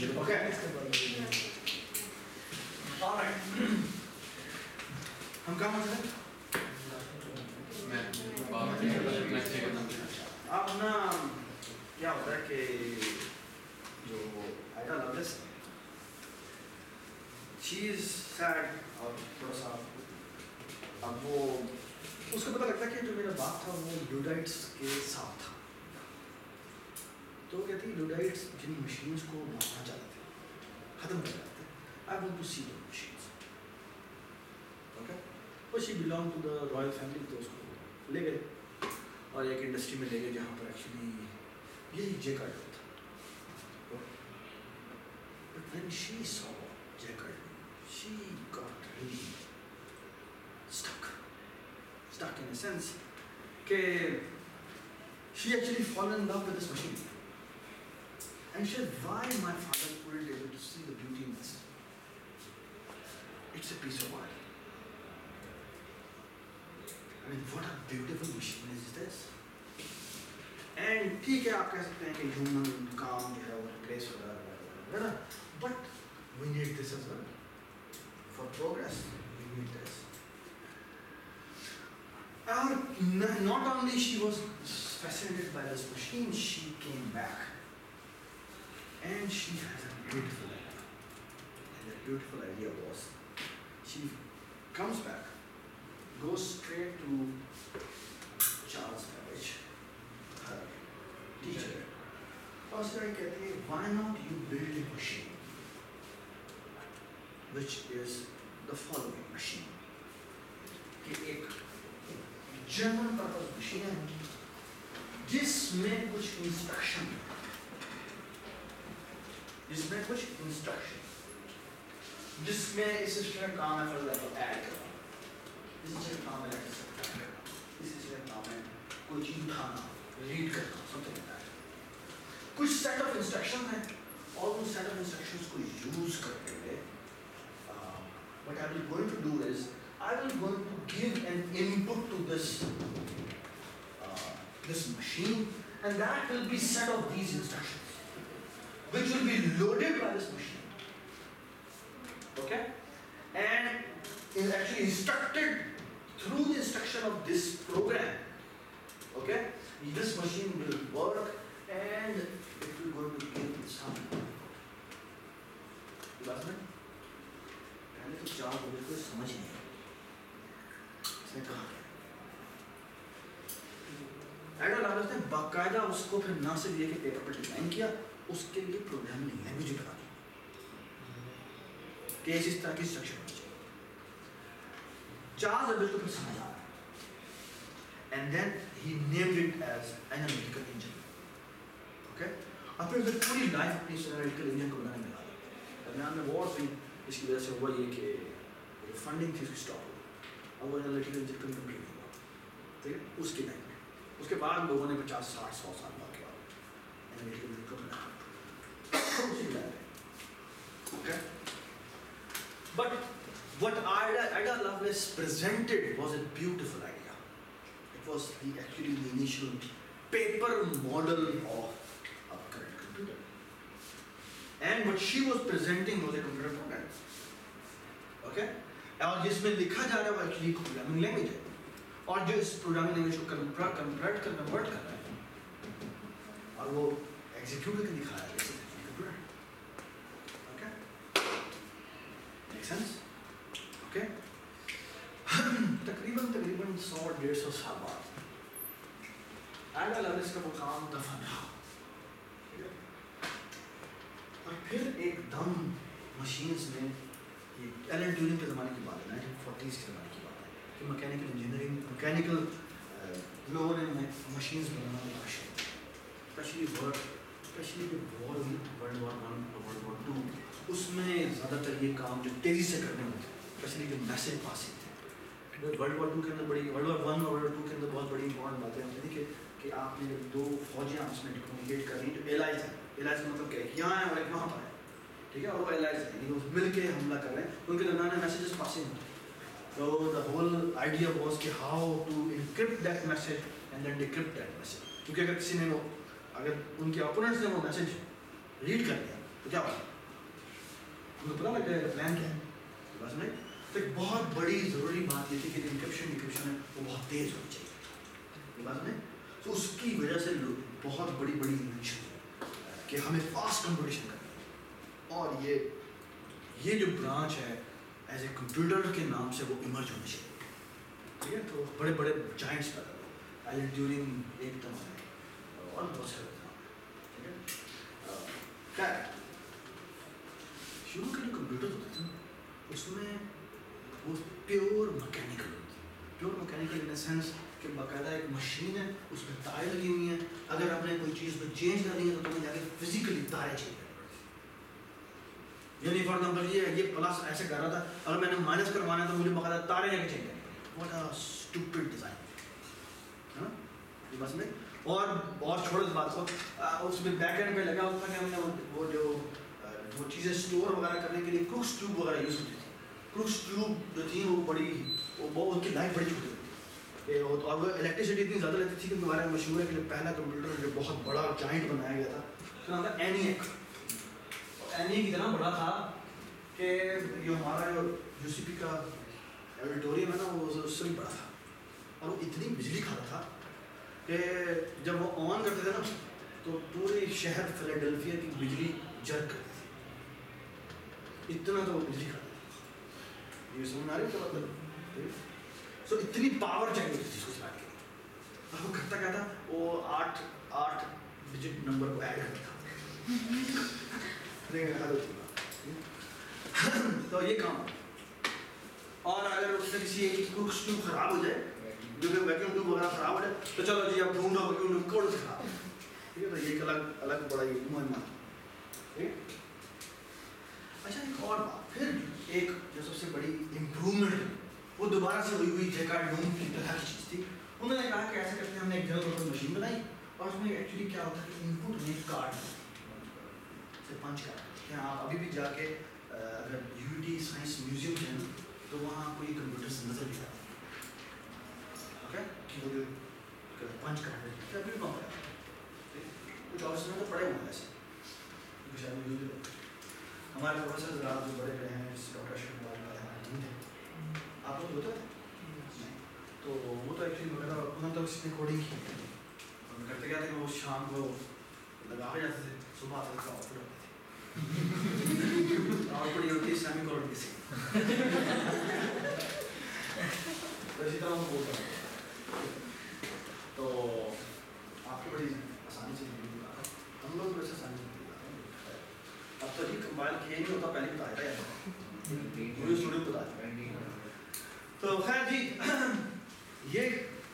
Okay. All right. ہم کہاں سے اب نا کیا ہوتا ہے کہ جو آئیڈا لولیس شی از سیڈ اور تھوڑا سا اب وہ اس کو پتہ لگتا ہے کہ جو میرا باپ تھا وہ لوڈائٹس کے ساتھ تھا. تو وہ کہتی ہے لوڈائٹس جن مشینس کو مارنا چاہتے تھے, ختم کر جاتے تھے. I want to see the machines. Okay? But she belonged to the royal family, تو اس کو لے گئے اور ایک انڈسٹری میں لے گئے جہاں پر ایکچولی یہی جیکارڈ تھا. But when she saw Jacquard, she got really stuck in a sense کہ she actually fallen in love with this machine. And she said, why my father couldn't able to see the beauty in this? It's a piece of art. I mean, what a beautiful machine is this? And ٹھیک ہے آپ کہہ سکتے ہیں کہ human کام جو ہے وہ ریپلیس ہو رہا ہے, but we need this as well. For progress, we need this. Not only she was fascinated by this machine, she came back. And she has a beautiful idea. And that beautiful idea was, she comes back, goes straight to Charles Babbage, her teacher. اور اس طرح کہتی ہے, why not you build a machine which is the following machine. کہ ایک general purpose machine ہے جس میں کچھ انسٹرکشن جس میں اس سسٹم کام ہے, فار ایگزامپل ایڈ کرنا, اس سسٹم کام ہے اس سسٹم کام ہے کوئی چیز اٹھانا, ریڈ کرنا, سمتھنگ لائک دیٹ. کچھ سیٹ آف انسٹرکشن ہیں اور ان سیٹ آف انسٹرکشنز کو یوز کرتے ہوئے what I will going to do is I will going to give an input to this machine, and that will be set of these instructions which will be loaded by this machine. Okay? And is actually instructed through the instruction of this program. Okay? This machine will work and it will going to give some input. You got me? پہلے تو چار بولے کوئی سمجھ نہیں آئی اس نے کہا کیا. ایڈا لولیس نے باقاعدہ اس کو پھر نہ صرف یہ کہ پیپر پر ڈیزائن کیا, اس کے لیے پروگرامنگ لینگویج بنا دی کہ اس طرح کی انسٹرکشن ہونی چاہیے. چارلز بیبیج کو پھر سمجھ آ رہا ہے, and then he named it as analytical engine. Okay, اور پھر پوری لائف اپنی اس انالیٹیکل انجن کو بنانے میں لگا. درمیان میں وار ہوئی, اس کی وجہ سے ہوا یہ کہ فنڈنگ تھی اس کی اسٹاپ ہو, اب وہ انالیٹیکل انجن کمپلیٹ نہیں ہوا. ٹھیک ہے, اس کے ٹائم میں اس کے بعد لوگوں نے 50 60 100 سال بعد کیا انالیٹیکل انجن کو بنایا اسی لائن میں. Okay, but what Ida Lovelace presented was a beautiful idea. It was actually the initial paper model of a current computer. And what she was presenting was a computer program. Okay? اور جس میں لکھا جا رہا ہے وہ actually programming language ہے, اور جو اس پروگرامنگ لینگویج کو کنورٹ کر رہا ہے اور وہ ایگزیکیوٹ کر کے دکھا رہا ہے جیسے computer. Okay, make sense? Okay, تقریباً 100-150 سال بعد ایڈا لولیس کا وہ کام دفن رہا, اور پھر ایک دم مشینز میں, یہ ایلن ٹیورنگ کے زمانے کی بات ہے, 1940s کے زمانے کی بات ہے, کہ میکینیکل انجینئرنگ, میکینیکل لوگوں نے مشینز بنانا شروع کیا, اسپیشلی وار ہوئی, ورلڈ وار 1 اور ورلڈ وار 2, اس میں زیادہ تر یہ کام جو تیزی سے کرنے ہوتے, اسپیشلی جو میسج پاسنگ تھے. ورلڈ وار 2 کے اندر ورلڈ وار 1 اور ورلڈ وار 2 کے اندر بہت بڑی امپورٹنٹ باتیں ہوتی تھیں کہ آپ نے دو فوجیں آپس میں کمیونیکیٹ کر رہی ہیں جو ایلائز ہیں. ایلائز کا مطلب کیا ہے, یہاں ہے اور ایک وہاں پر ہے, ٹھیک ہے, اور وہ ایلائز ہیں, یعنی وہ مل کے حملہ کر رہے ہیں, ان کے درمیان میسیجز پاسنگ ہوتے ہیں. So the whole idea was کہ how to encrypt that message and then decrypt that message. کیونکہ اگر کسی نے اگر ان کے اپوننٹس نے وہ میسج ریڈ کر لیا تو کیا ہوگا, تمہیں پتا لگ جائے گا پلان کیا ہے. بس نہیں تو ایک بہت بڑی ضروری بات یہ تھی کہ انکرپشن ہے وہ بہت تیز ہونی چاہیے. بس نہیں تو اس کی وجہ سے بہت بڑی انویشن کہ ہمیں فاسٹ کمپٹیشن کرنا ہے. اور یہ جو برانچ ہے ایز اے کمپیوٹر کے نام سے وہ ایمرج ہونا چاہیے. ٹھیک ہے. تو بڑے بڑے جائنٹس پیدا ہوئے ایلن ٹیورنگ ایک دم ہے اور بہت سارے. ٹھیک ہے. خیر شروع کے جو کمپیوٹر ہوتے تھے اس میں وہ پیور مکینیکل ہوتی ہے. Pure mechanical in the sense کہ باقاعدہ ایک مشین ہے اس میں تاریں لگی ہوئی ہیں. اگر آپ نے کوئی چیز میں چینج کرنی ہے تو تمہیں جا کے فزیکلی تاریں چینج کرنی پڑتی ہیں. یعنی فار ایگزامپل یہ پلس ایسے کر رہا تھا اگر میں نے مائنس کروانا ہے تو مجھے باقاعدہ تاریں جا کے چینج کرنی پڑتی. واٹ اے اسٹوپڈ ڈیزائن ہے نا یہ بس میں. اور چھوڑو اس بات کو اس میں بیک اینڈ پہ لگا ہوتا کہ ہم نے وہ چیزیں اسٹور وغیرہ کرنے کے لیے کروکس ٹیوب وغیرہ یوز ہوتی تھی. کروکس ٹیوب جو تھی وہ بڑی ان کی لائف بڑی چھوٹی ہوتی. اور وہ الیکٹریسٹی اتنی زیادہ لیتی تھی کہ ہمارے مشہور ہے کہ پہلا کمپیوٹر جو بہت بڑا جائنٹ بنایا گیا تھا اس کا نام تھا اینیک. اینیک اتنا بڑا تھا کہ جو ہمارا یو سی پی کا ایڈیٹوریم ہے نا وہ اس سے بھی بڑا تھا. اور وہ اتنی بجلی کھاتا تھا کہ جب وہ آن کرتے تھے نا تو پورے شہر فیلاڈیلفیا کی بجلی جرگ کرتی تھی. اتنا تو وہ بجلی کھاتا تھا. یہ سمجھ آ رہی ہے کیا مطلب. سو اتنی پاور چاہیے تھی اس کو چلانے کے لیے. اب وہ کرتا کیا تھا وہ 8 ڈجٹ نمبر کو ایڈ کرتا تو یہ کام. اور اگر اس سے کسی ایک کروکس ٹیوب خراب ہو جائے جو کہ ویکیوم ٹیوب وغیرہ خراب ہو جائے تو چلو جی اب ڈھونڈو ویکیوم ٹیوب کوڑ سے خراب. ٹھیک ہے. تو یہ ایک الگ بڑا یہ مہمہ. ٹھیک ہے. اچھا ایک اور بات پھر ایک جو سب سے بڑی امپروومنٹ وہ دوبارہ سے ہوئی جیکارڈ لوم کی طرح کی چیز تھی. انہوں نے کہا کہ ایسے کرتے ہیں ہم نے ایک جگہ پر مشین بنائی اور اس میں ایکچولی کیا ہوتا ہے کہ ان پٹ میں کارڈ سے پنچ کارڈ کہ آپ ابھی بھی جا کے اگر یو ٹی سائنس میوزیم ہے نا تو وہاں آپ کو یہ کمپیوٹر سے نظر نہیں آتا. اوکے کہ وہ جو پنچ کارڈ ہے ابھی بھی کام کرتا ہے. کچھ آفس میں تو پڑے ہوئے ہیں ایسے کچھ آدمی یوز بھی ہمارے پروفیسر حضرات جو بڑے بڑے ہیں ڈاکٹر شیخ آپ کو ہوتا ہے تو وہ تو ایکچولی وغیرہ انہوں نے تو اس نے کوڈنگ کی کرتے کیا تھے کہ وہ شام کو لگا ہو جاتے تھے صبح آتے تھے آؤٹ پٹ ہوتے تھے. آؤٹ پٹ یہ ہوتی ہے اسلامی کوڈ کی سی اسی طرح وہ بولتا ہے. تو آپ کو بڑی آسانی سے ہم لوگ ویسے آسانی سے اب تو جی کمپائل کیا نہیں ہوتا پہلے بتایا تھا پوری اسٹوڈنٹ بتایا. تو خیر جی یہ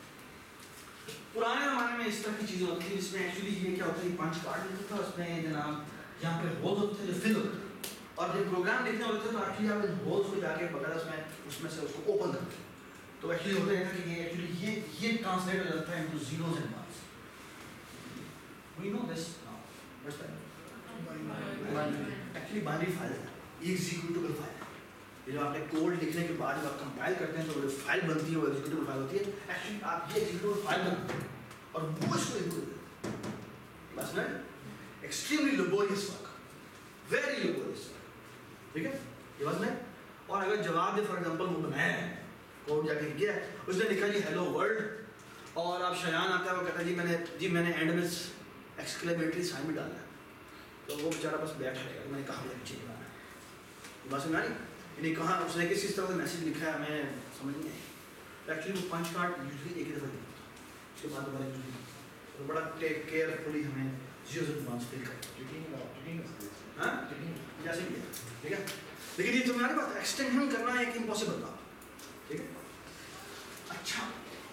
پرانے زمانے میں اس طرح کی چیزیں ہوتی تھیں جس میں ایکچولی یہ کیا ہوتا ہے پنچ کارڈ لکھتا تھا اس میں جناب یہاں پہ ہولز ہوتے تھے جو فل ہوتے تھے اور جب پروگرام لکھنے ہوتے تھے تو ایکچولی آپ ان ہولز کو جا کے بغیر اس میں سے اس کو اوپن کرتے تو ایکچولی ہوتا ہے کہ یہ ایکچولی یہ ٹرانسلیٹ ہو جاتا ہے into zeros and ones. We know this now what's that actually binary file ہے ایگزیکیوٹیبل فائل ہے. یہ جو آپ نے کوڈ لکھنے کے بعد جب آپ کمپائل کرتے ہیں تو وہ فائل بنتی ہے وہ ایگزیکیوٹیبل فائل ہوتی ہے. ایکچولی آپ یہ ایگزیکیوٹیبل فائل بناتے ہیں اور وہ اس کو امپروو کرتے ہیں. بس میں extremely laborious work very laborious work. ٹھیک ہے یہ بس میں. اور اگر جواب دے فار ایگزامپل وہ بنایا ہے کوڈ جا کے کیا ہے اس نے لکھا جی ہیلو ورلڈ اور آپ شایان آتا ہے وہ کہتا ہے جی میں نے اینڈ میں ایکسکلیمیٹری سائن بھی ڈالا ہے تو وہ بیچارہ بس بیٹھا رہے گا میں نے کہا مجھے پیچھے بنانا ہے. بس میں یعنی کہاں اس نے کس طرح سے میسیج لکھا ہے ہمیں سمجھ نہیں آئی. ایکچولی وہ پنچ کارڈ یوزلی ایک ہی دفعہ لکھتا اس کے بعد دوبارہ یوزلی تو بڑا کیئرفلی ہمیں زیروز اینڈ ونز فل کرتا ہاں جیسے بھی ہے. ٹھیک ہے لیکن یہ تمہاری بات ایکسٹینشن کرنا ایک امپاسبل تھا. ٹھیک ہے. اچھا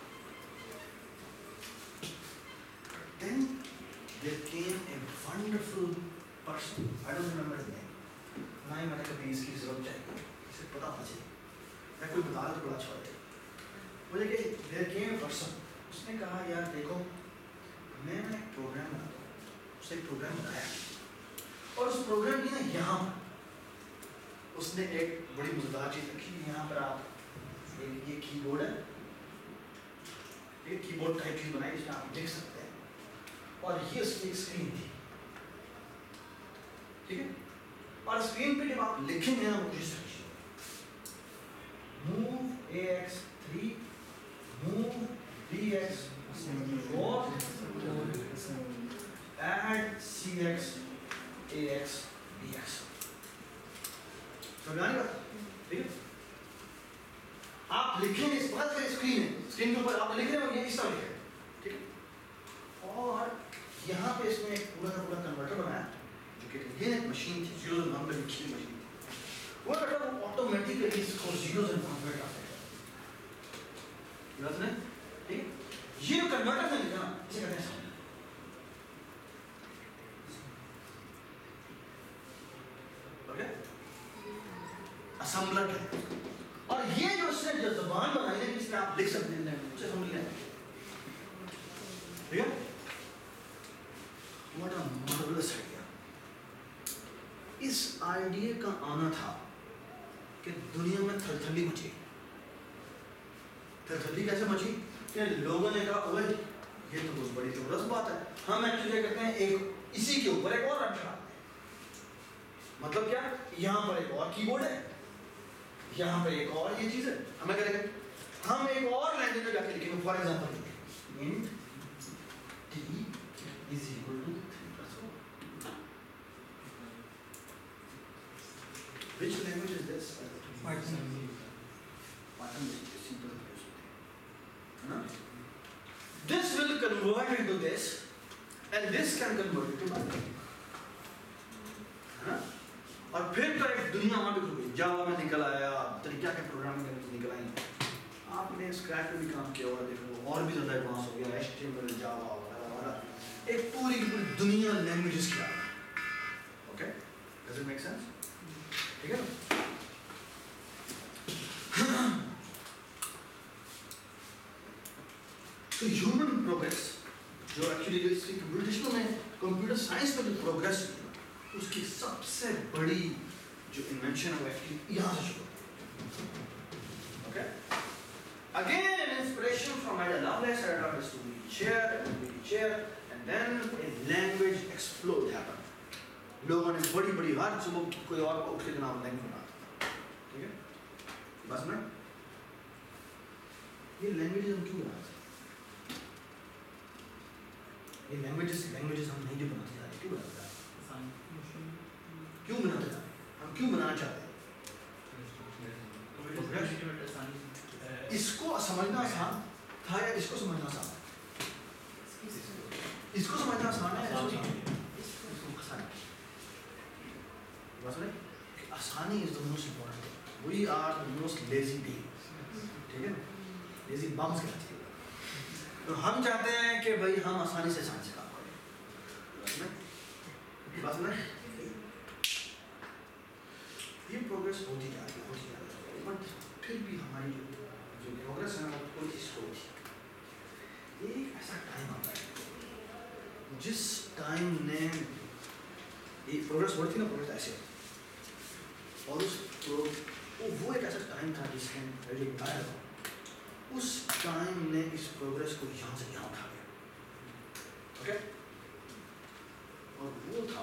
then there came a wonderful person. I don't remember his name. نہ ہی میں نے کبھی اس کی ضرورت چاہیے اسے پتا ہونا چاہیے میں کوئی بتا تو بڑا اچھا ہوتا ہے. مجھے کہ there came a person. اس نے کہا یار دیکھو میں ایک پروگرام بناتا ہوں. اس نے ایک پروگرام بنایا اور اس پروگرام کی نا یہاں پر اس نے ایک بڑی مزیدار چیز رکھی. یہاں پر آپ یہ کی بورڈ ہے ایک کی بورڈ ٹائپ چیز بنائی جس میں آپ دیکھ سکتے ہیں اور یہ اس کی ایک اسکرین تھی. ٹھیک ہے اور اسکرین پہ جب آپ لکھیں گے نا مجھے move AX3 move BX 4 add CX AX BX سمجھ آنے کا ٹھیک ہے آپ لکھیں گے اس بات کا اسکرین ہے اسکرین کے اوپر آپ لکھ رہے ہو یہ اس طرح لکھیں ٹھیک ہے اور یہاں پہ اس نے ایک پورا کا پورا کنورٹر بنایا جو کہ یہ ایک مشین تھی زیروز اینڈ نمبر لکھی ہوئی مشین تھی وہ بیٹا وہ آٹومیٹکلی اس کو زیروز اینڈ نمبر کرتا ہے یاد نہیں ٹھیک ہے یہ جو کنورٹر میں لکھا نا اسے کہتے ہیں اوکے اسمبلر کہتے ہیں اور یہ جو اس نے جو زبان بنائی ہے جس میں آپ لکھ سکتے ہیں اسے سمجھ لیں ٹھیک ہے what a marvelous idea اس آئیڈیا کا آنا تھا کہ دنیا میں تھلتھلی مچی تھلتھلی کیسے مچی کہ لوگوں نے کہا اوے یہ تو بہت بڑی زبردست بات ہے ہم ایکچولی کہتے ہیں ایک اسی کے اوپر ایک اور رکھا مطلب کیا یہاں پر ایک اور کی بورڈ ہے یہاں پہ ایک اور یہ چیز ہے ہمیں کیا لگے ہم ایک اور لینگویج میں جا کے لکھیں گے for example int t is equal to 3 + 1 which language is this Python is simple this will convert into this and this can convert into Python اور پھر تو ایک دنیا وہاں پہ کھل گئی جاوا میں نکل آیا پتہ نہیں کیا کیا پروگرامنگ لینگویج نکل آئی آپ نے اسکریچ پہ بھی کام کیا اور دیکھو اور بھی زیادہ ایڈوانس ہو گیا HTML جاوا وغیرہ ایک پوری کی پوری دنیا لینگویجز کی آ رہی okay does it make sense ٹھیک ہے نا تو ہیومن پروگریس جو ایکچولی جو اس کی کمپیوٹر سائنس میں جو پروگریس اس کی سب سے بڑی جو انوینشن ہے وہ ایکچولی یہاں سے شروع okay again an inspiration from Ida Lovelace I got this to be chair and then a language explode happened لوگوں نے بڑی بڑی ہر صبح کوئی اور اٹھ کے جناب لینگویج بنا ٹھیک ہے بس میں یہ لینگویجز ہم کیوں بناتے یہ لینگویجز ہم نہیں جو بناتے جا رہے کیوں بناتے جا رہے کیوں بناتے جا رہے ہم کیوں بنانا چاہتے ہیں اس کو سمجھنا آسان تھا یا اس کو سمجھنا آسان اس کو سمجھنا آسان ہے آسانی is the most important thing we are the most lazy beings ٹھیک ہے نا lazy bums کہتے ہیں تو ہم چاہتے ہیں کہ بھائی ہم آسانی سے سائنس کام کریں بس میں یہ پروگریس ہوتی جا رہی ہے بٹ پھر بھی ہماری جو پروگریس ہے وہ تھوڑی سی سلو تھی ایک ایسا ٹائم آتا ہے جس ٹائم نے یہ پروگریس بڑھتی نا پروگریس ایسے اور وہ ایک ایسا ٹائم تھا جس نے بتایا تھا اس ٹائم نے اس پروگریس کو یہاں سے یہاں اٹھا گیا اوکے اور وہ تھا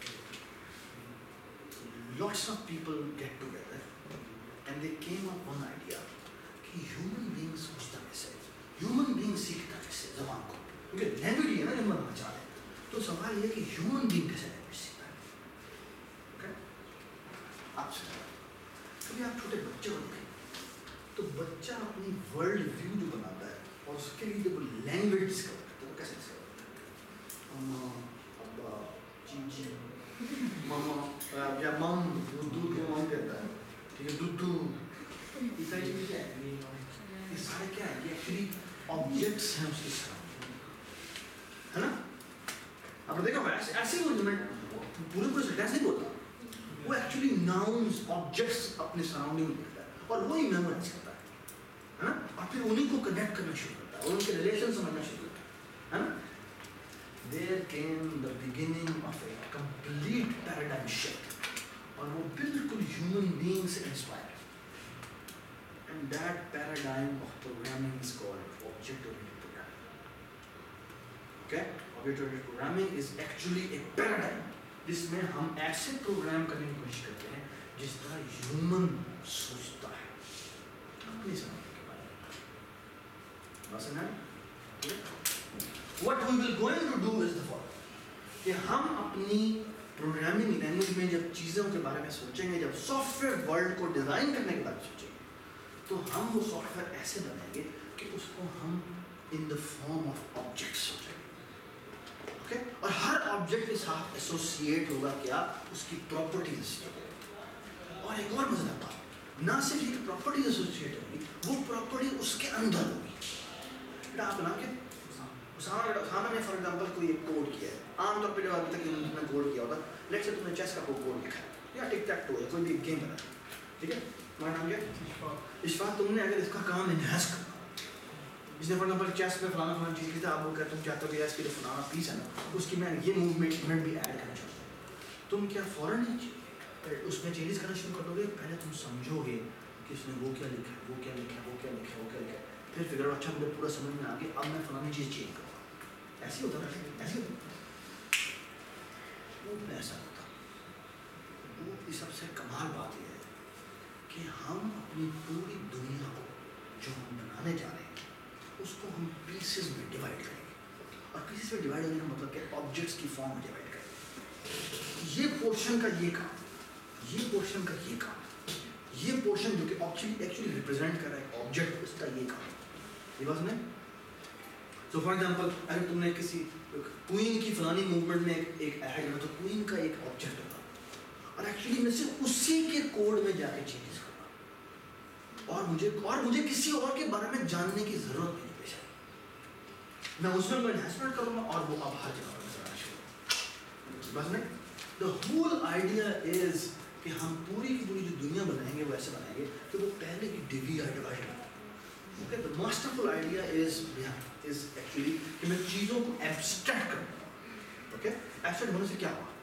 lots of people get together and they came up one idea کہ human beings سوچتا کیسے human being سیکھتا کیسے زبان کو کیونکہ لینگویج ہے نا جو بنانا چاہ رہے ہیں تو سوال یہ کہ human being کیسے لینگویج سیکھتا ہے اوکے آپ سے کبھی آپ چھوٹے بچے کو دیکھیں تو بچہ اپنی ورلڈ ویو جو بناتا ہے اور اس کے لیے جب وہ لینگویج ڈسکور کرتا ہے وہ کیسے ڈسکور کرتا ہے اما ابا چیچی ماما یا مام وہ دودھ کو مام کہتا ہے ٹھیک ہے دودھ یہ ساری چیزیں کیا ہے یہ سارے کیا ہے یہ ایکچولی آبجیکٹس ہیں اس کے ساتھ ہے نا آپ نے دیکھا ایسے پورے پورے سینٹینس نہیں بولتا وہ ایکچولی ناؤنز آبجیکٹس اپنے سراؤنڈنگ میں دیکھتا ہے اور وہی میمورائز کرتا ہے نا اور پھر انہیں کو کنیکٹ کرنا شروع کرتا ہے اور ان کے ریلیشن سمجھنا شروع کرتا ہے نا There came the beginning of a complete paradigm shift اور وہ بالکل human being سے inspired and that paradigm of programming is called object-oriented programming okay object-oriented programming is actually a paradigm جس میں ہم ایسے پروگرام کرنے کی کوشش کرتے ہیں جس طرح ہیومن سوچتا ہے اپنی زندگی کے بارے میں. بس نا what we will going to do is the following کہ ہم اپنی پروگرامنگ لینگویج میں جب چیزوں کے بارے میں سوچیں گے, جب سافٹ ویئر ورلڈ کو ڈیزائن کرنے کے بارے میں سوچیں گے, تو ہم وہ سافٹ ویئر ایسے بنائیں گے کہ اس کو ہم in the form of object سوچیں گے. اوکے, اور ہر آبجیکٹ کے ساتھ ایسوسیٹ ہوگا کیا, اس کی پراپرٹیز. اور ایک اور مزے بات, نہ صرف یہ پراپرٹیز ایسوسیٹ ہوگی, وہ پراپرٹی اس کے اندر ہوگی. بیٹا آپ بنا کے اسامہ نے فار ایگزامپل کوئی ایک کوڈ کیا ہے. عام طور پہ جو ابھی تک انہوں نے کوڈ کیا ہوگا, لیٹس سے تم نے چیس کا کوڈ لکھا ہے یا ٹک ٹیک ٹو ہے, کوئی بھی گیم بنا ہے, ٹھیک ہے, تمہارا نام کیا اشفاق. تم نے اگر اس کا کام انہینس کرنا, اس نے فار ایگزامپل چیس میں فلانا فلانا چیز کی تھی, آپ وہ کہ تم چاہتے ہو کہ اس کے جو فلانا پیس ہے نا, اس کی میں یہ موومنٹ بھی ایڈ کرنا چاہتا ہوں, تم کیا فوراً اس میں چینجز کرنا شروع کر دو گے؟ پہلے تم سمجھو گے کہ اس نے وہ کیا لکھا ہے, وہ کیا لکھا ہے, وہ کیا لکھا ہے, وہ کیا لکھا ہے, پھر فگر اچھا مجھے پورا سمجھ میں آ گیا, اب میں فلانی چیز چینج کروں. ایسی ہوتا ہے, ایسی ہوتا ہے, ایسا ہوتا. وہ کی سب سے کمال بات یہ ہے کہ ہم اپنی پوری دنیا کو جو ہم بنانے جا رہے ہیں اس کو ہم پیسز میں ڈیوائڈ کریں گے. اور پیسز میں ڈیوائڈ ہونے کا مطلب کہ آبجیکٹس کی فارم میں ڈیوائڈ کریں گے. یہ پورشن کا یہ کام, یہ پورشن کا یہ کام, یہ پورشن جو کہ ایکچولی ریپرزینٹ کر رہا ہے آبجیکٹ, اس کا یہ کام. یہ بات سمجھیں. سو فار ایگزامپل اگر تم نے کسی کوئن کی فلانی موومنٹ میں ایک ایڈ کرنا, تو کوئن کا ایک آبجیکٹ ہوگا, اور ایکچولی میں سے اسی کے کوڈ میں جا کے چینجز کرنا, اور مجھے کسی اور کے بارے میں جاننے کی ضرورت نہیں پیش آئی. میں اس میں انہینسمنٹ کروں گا اور وہ اب ہر جگہ پر نظر آنا شروع. بس نہیں, دا ہول آئیڈیا از کہ ہم پوری کی پوری جو دنیا بنائیں گے وہ ایسے بنائیں گے کہ وہ پہلے کی ڈیوائڈ ہو. Okay, the masterful idea is actually کہ میں چیزوں کو ایبسٹریکٹ کروں. اوکے, ایبسٹریکٹ ہونے سے کیا ہوا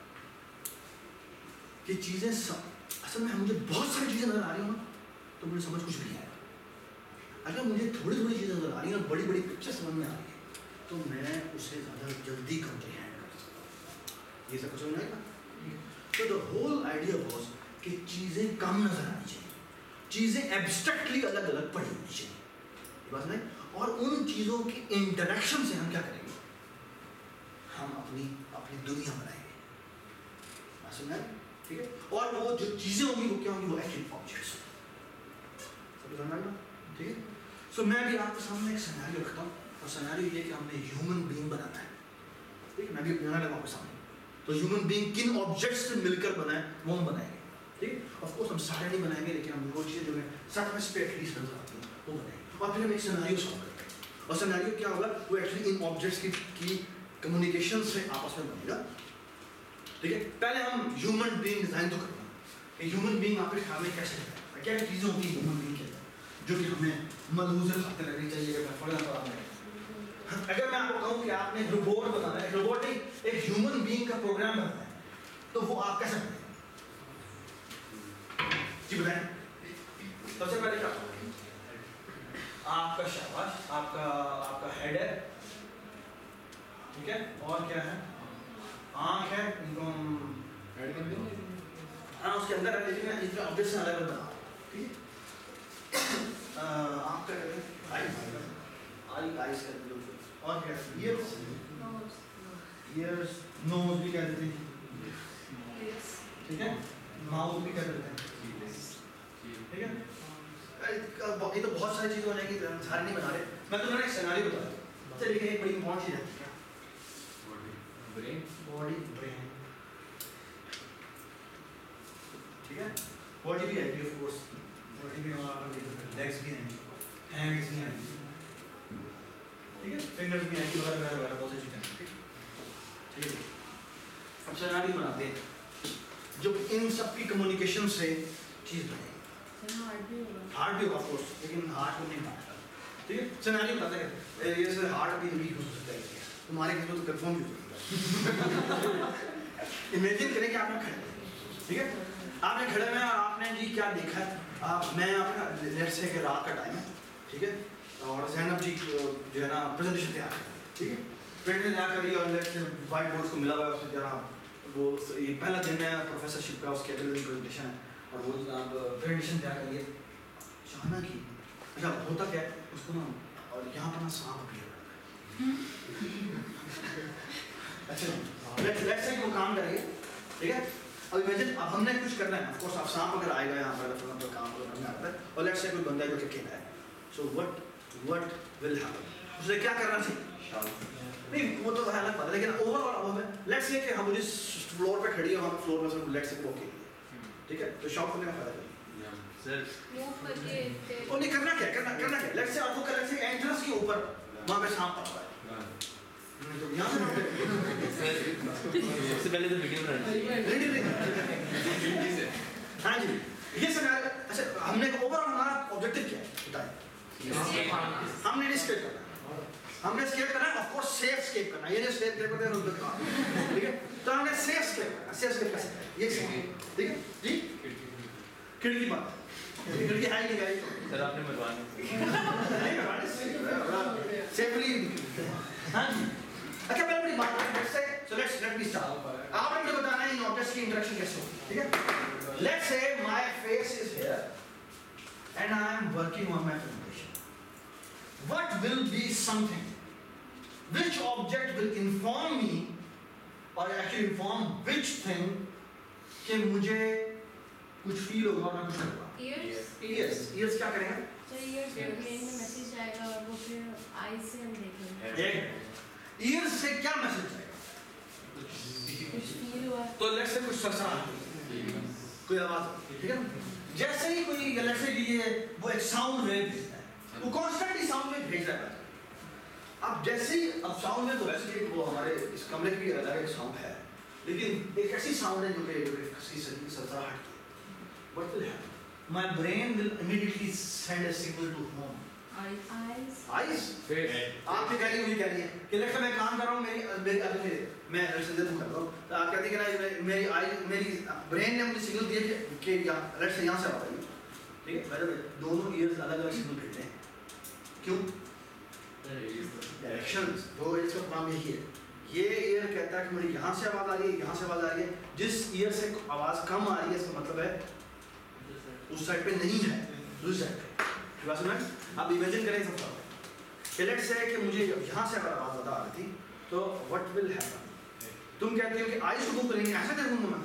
کہ چیزیں اصل میں مجھے بہت ساری چیزیں نظر آ رہی ہوں تو مجھے سمجھ کچھ بھی نہیں آئے گا. اگر مجھے تھوڑی تھوڑی چیزیں نظر آ رہی ہیں اور بڑی بڑی پکچر سمجھ میں آ رہی ہے تو میں اسے زیادہ جلدی کمپریہینڈ کر سکتا ہوں. یہ سب کچھ سمجھ آئے گا. تو دا ہول آئیڈیا واز کہ چیزیں کم نظر آنی چاہیے, چیزیں ایبسٹریکٹلی الگ الگ پڑھی ہونی چاہیے. بس نہیں, اور ان چیزوں کی انٹریکشن سے ہم کیا کریں گے, ہم اپنی دنیا بنائیں گے. سمجھا, ٹھیک ہے. اور وہ جو چیزیں ہوں گی وہ کیا ہوں گی, وہ ایکچولی آبجیکٹس ہوں گے. سمجھا, ٹھیک ہے. سو میں بھی آپ کے سامنے ایک سیناریو رکھتا ہوں, اور سیناریو یہ کہ ہم نے ہیومن بینگ بنانا ہے. ٹھیک ہے, میں بھی بنانا لگا آپ کے سامنے. تو ہیومن بینگ کن آبجیکٹس سے مل کر بنائیں وہ ہم بنائیں گے. ٹھیک, آف کورس ہم سارے نہیں بنائیں گے, لیکن ہم وہ چیزیں جو ہے سرفیس پہ ایٹ لیسٹ نظر آتی ہیں وہ بنائیں گے. اور پھر ہم ایک سیناریو سالو کریں گے, اور سیناریو کیا ہوگا, وہ ایکچولی ان آبجیکٹس کی کمیونیکیشن سے آپس میں بنے گا. ٹھیک ہے. پہلے ہم ہیومن بینگ ڈیزائن تو کریں گے کہ ہیومن بینگ آپ کے خیال میں کیسے رہتا ہے, کیا کیا چیزیں ہوتی ہیں ہیومن بینگ کے جو کہ ہمیں ملحوظ خاطر رکھنی چاہیے. فار ایگزامپل اگر میں آپ کو کہوں کہ آپ نے روبوٹ بنانا ہے, روبوٹ ایک ہیومن بینگ کا پروگرام بنانا ہے, تو وہ آپ کیسے بنائیں گے؟ جی بتائیں. سب سے پہلے کیا آپ کا شاباش, آپ کا ہیڈ ہے, ٹھیک ہے, اور کیا ہے, آنکھ ہے, ان کو ہم ایڈ کر دیں, ہاں اس کے اندر ہے, لیکن میں اس میں آبجیکٹ سے الگ بنا. ٹھیک ہے, آنکھ کا کہتے ہیں آئیز کر دیں, اور کیا ہے, ایئرس, نوز بھی کہہ دیتے ہیں, ٹھیک ہے, ماؤتھ بھی کہہ دیتے ہیں. ٹھیک ہے, یہ تو بہت ساری چیزیں ہونے کی سارے نہیں بنا رہے. میں تمہیں ایک سیناریو بتا رہا ہوں. چلیے ایک بڑی امپورٹنٹ چیز ہے باڈی برین. ٹھیک ہے, باڈی بھی ہے آف کورس, باڈی بھی ہمارا لیگس بھی ہیں, ہینڈس بھی ہیں, ٹھیک ہے, فنگرز بھی ہیں, وغیرہ وغیرہ بہت سی چیزیں. ٹھیک ہے, اب سیناریو بناتے ہیں جو ان سب کی کمیونیکیشن سے چیز بنے. ہارٹ بھی ہوگا آف کورس, لیکن ہارٹ کو نہیں مانتا. ٹھیک ہے, سیناریو بتاتے ہیں یہ سے ہارٹ بھی یوز ہو سکتا ہے, تمہارے گھر میں تو کنفرم بھی ہو سکتا ہے. امیجن کریں کہ آپ نے کھڑے, ٹھیک ہے, آپ نے کھڑے میں اور آپ نے جی کیا دیکھا ہے, میں آپ کا لیٹ سے کہ رات کا ٹائم ہے, ٹھیک ہے, اور زینب جی جو ہے نا پریزنٹیشن تیار کر, ٹھیک ہے, پریزنٹیشن تیار کری اور لیٹ سے وائٹ بورڈ کو ملا ہوا ہے, اس سے ذرا وہ یہ پہلا دن ہے پروفیسر شپ کا, اس کے اگلے دن پریزنٹیشن ہے, اور وہ جناب پریزنٹیشن کیا کریے چاہنا کی اچھا ہوتا کیا ہے اس کو نا, اور یہاں پر نا سانپ اپیئر کرتا ہے. اچھا لیٹس سے وہ کام کریں گے, ٹھیک ہے. اب امیجن اب ہم نے کچھ کرنا ہے, آف کورس اب سانپ اگر آئے گا یہاں پر کام کرنا آتا ہے, اور لیٹس سے کوئی بندہ ہے جو کہ اکیلا ہے, سو وٹ ول ہیپن, اس نے کیا کرنا چاہیے نہیں وہ تو الگ بات ہے, لیکن اوور آل اب ہمیں لیٹس سے کہ ہم جس فلور پہ کھڑی ہے وہاں فلور میں سے لیٹس سے وہ اکیلی ہے, ٹھیک ہے. تو شاپ کرنے کا فائدہ وہ نہیں کرنا کیا لیٹس سے آپ کو کرنا چاہیے انٹرنس کے اوپر وہاں پہ سانپ پڑا ہوا ہے, سب سے پہلے تو ویڈیو بنانا ہاں جی یہ سنارے. اچھا ہم نے اوور آل ہمارا آبجیکٹو کیا ہے بتائیں, ہم نے اسکیپ کرنا ہے, ہم نے اسکیپ کرنا ہے, آف کورس سیف اسکیپ کرنا ہے, یہ نہیں اسکیپ کرتے ہیں ٹھیک ہے. تو ہم نے سیف اسکیپ کرنا ہے, سیف اسکیپ کیسے یہ ٹھیک ہے جی. کھڑکی بات کھڑکی ہے نہیں گئی سر آپ نے مروانا سیفلی. ہاں جی اچھا پہلے بڑی بات ہے سے so let's let me start. آپ نے مجھے بتانا ہے ان آبجیکٹس کی انٹریکشن کیسے ہوتی ہے, ٹھیک ہے. Let's say my face is here and I am working on my presentation. What will be something which object will inform me or actually inform which thing کہ مجھے کچھ فیل ہوگا اور میں کچھ کروں گا. ears کیا کریں گے میسج آئے گا اور وہ پھر آئی سے ہم دیکھیں گے ears سے کیا میسج آئے گا, کچھ فیل ہوا تو لیٹس سے کچھ سرسراہٹ کوئی آواز, ٹھیک ہے. جیسے ہی کوئی لیٹس سے یہ وہ ایک ساؤنڈ ویو بھیجتا ہے, وہ کانسٹنٹلی ساؤنڈ ویو بھیج رہا ہے. اب جیسے ہی اب ساؤنڈ ویو تو ویسے وہ ہمارے اس کمرے کی الگ ایک ساؤنڈ ہے, لیکن ایک ایسی ساؤنڈ ہے جو کہ کسی سرسراہٹ کی. What will happen? My brain will immediately send a signal to whom? Eyes. آپ نے کہہ رہی ہوئی کہہ رہی ہے کہ لیٹس میں کام کر رہا ہوں, میری ابھی میں رسالت کر رہا ہوں, تو آپ کہتے ہیں کہ میری برین نے مجھے سگنل دیا کہ لیٹس سے یہاں سے آ رہی ہے, ٹھیک ہے. دونوں ایئرز الگ الگ سگنل بھیجتے ہیں, کیوں؟ ڈائریکشنز. دو ایئرز کا کام یہی ہے. یہ ایئر کہتا ہے کہ مجھے یہاں سے آواز آ رہی ہے, یہاں سے آواز آ رہی ہے. جس ایئر سے آواز کم آ رہی ہے اس کا مطلب ہے اس سائڈ پہ نہیں ہے, دوسری سائڈ پہ. بات سمجھ آپ امیجن کریں سب کہ لیٹس سے کہ مجھے یہاں سے اگر آواز زیادہ آ رہی تھی تو وٹ ول ہیپن. تم کہتے ہو کہ آئیز کو موو کریں گے, ایسا دیکھوں گا میں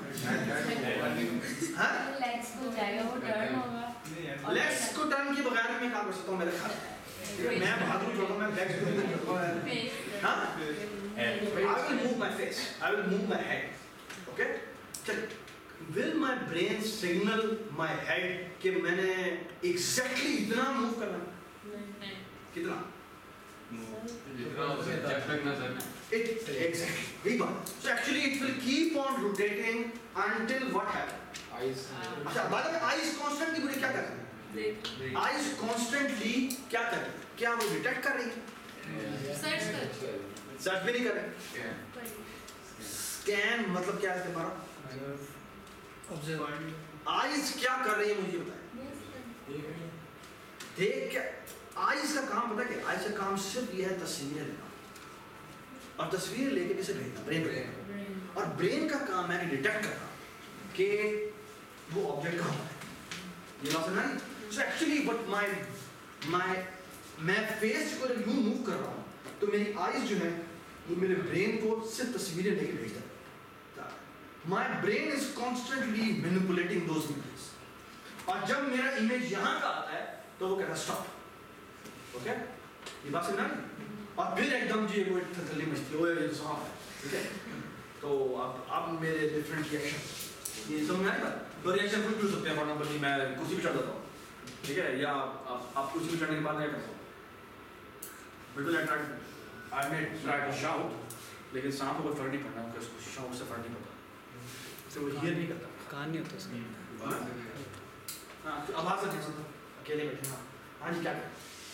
لیگس کو جائے گا, وہ ٹرن ہوگا. لیگس کو ٹرن کے بغیر میں کام کر سکتا ہوں میرے خیال میں بہادر جو ہوں میں لیگس کو موو کرتا ہوں. ہاں I will move my face, I will move my head, okay. چل will my brain signal my head کہ میں نے exactly اتنا move کرنا ہے, کتنا exactly وہی بات. So actually it will keep on rotating until what happens. اچھا بعد میں eyes constantly مجھے کیا کر رہی ہے, eyes constantly کیا کر رہی ہے, کیا وہ ڈیٹیکٹ کر رہی ہے, سرچ بھی نہیں کر رہے. اسکین مطلب کیا ہے تمہارا, آئیز کیا کر رہی ہے مجھے بتائیں. دیکھ کیا آئیز کا کام پتہ کہ آئیز کا کام صرف یہ ہے تصویریں لینا, اور تصویر لے کے کسے بھیجنا, برین کو. اور برین کا کام ہے کہ ڈیٹیکٹ کرنا کہ وہ آبجیکٹ کہاں ہے. یہ بات سمجھا نہیں. سو ایکچولی بٹ میں فیس کو جب یوں موو کر رہا ہوں تو میری آئیز جو ہے وہ میرے برین کو صرف تصویریں لے کے بھیجتا ہے. My brain is constantly manipulating those images. اور جب میرا امیج یہاں کا آتا ہے تو وہ کہتا ہے اسٹاپ, اوکے. یہ بات سمجھا نہیں. اور پھر ایک دم جی وہ تھکلی مچتی ہے, وہ یہ تو صاف ہے, ٹھیک ہے. تو اب میرے ڈفرینٹ ریئیکشن یہ سمجھ آئے گا. تو ریئیکشن کچھ بھی ہو سکتے ہیں. فار ایگزامپل میں کرسی پہ چڑھ جاتا ہوں, ٹھیک ہے, یا آپ کرسی پہ چڑھنے کے بعد کیا کرتے ہو, بالکل I may try to shout, لیکن سانپ کو فرق نہیں پڑنا, ان کا اس کو شاؤٹ سے فرق نہیں پڑتا, تو وہ ہیئر نہیں کرتا, کان نہیں ہوتا اس کا. ہاں آواز سے نہیں سنتا, اکیلے بیٹھے. ہاں جی کیا کریں,